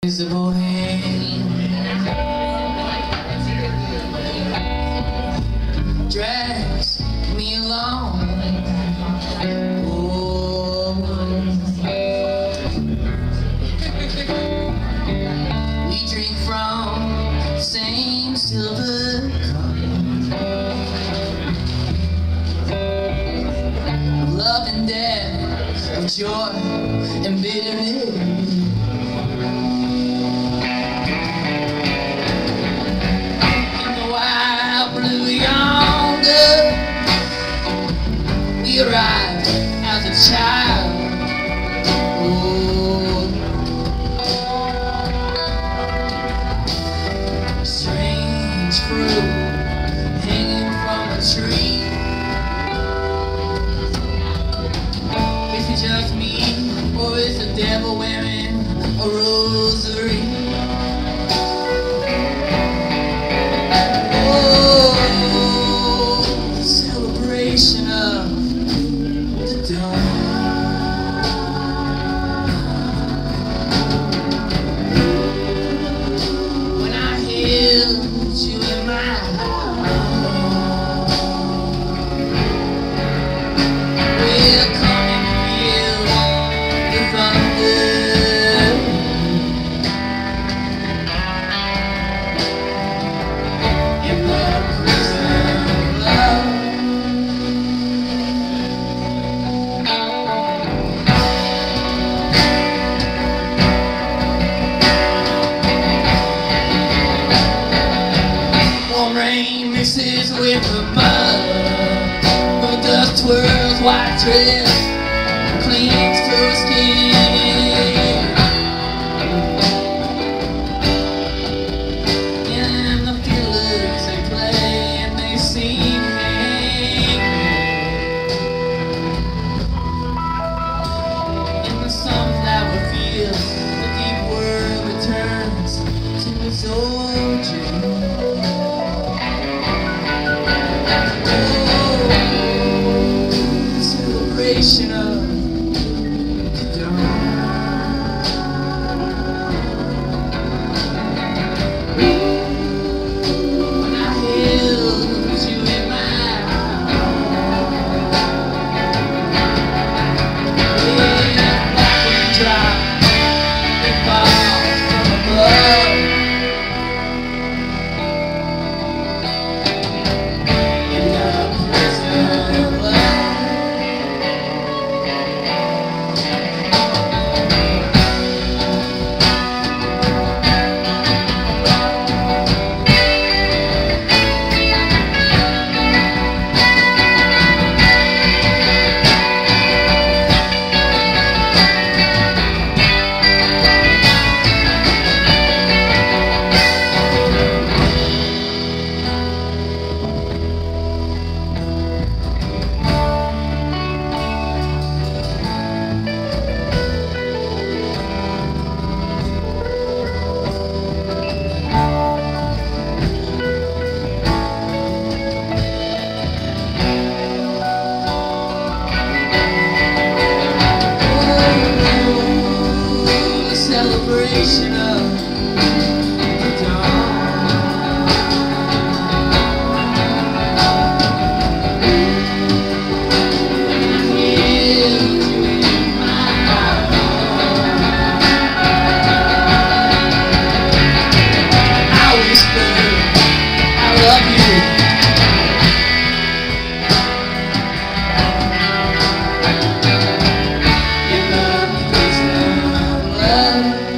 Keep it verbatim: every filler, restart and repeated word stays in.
invisible hand drags me along. Oh, we drink from the same silver cup of love and death, of joy and bitterness. We arrived as a child. Oh, strange fruit hanging from a tree. Is it just me, or is the devil wearing a rosary? Mixes with the mud, the dust twirls, white trail clings to her skin, and the fiddlers they play and they sing. In the sunflower fields, the deep world returns to its origin. Celebration of the dawn. When I held you in my arms, yeah, like a drop that falls from above. In the prison of love. Celebration of the dawn. I held you in my arms. I whispered, I love you. In the prison of love.